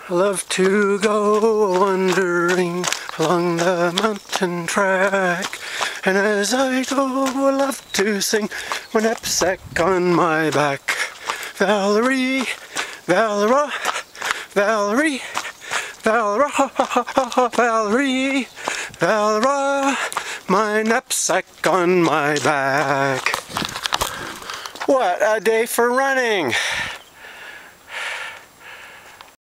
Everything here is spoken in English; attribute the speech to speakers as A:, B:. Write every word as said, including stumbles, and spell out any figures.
A: I love to go wandering along the mountain track, and as I go I love to sing my knapsack on my back. Valerie, Valera, Valerie, Valera, Valerie, Valera, my knapsack on my back. What a day for running!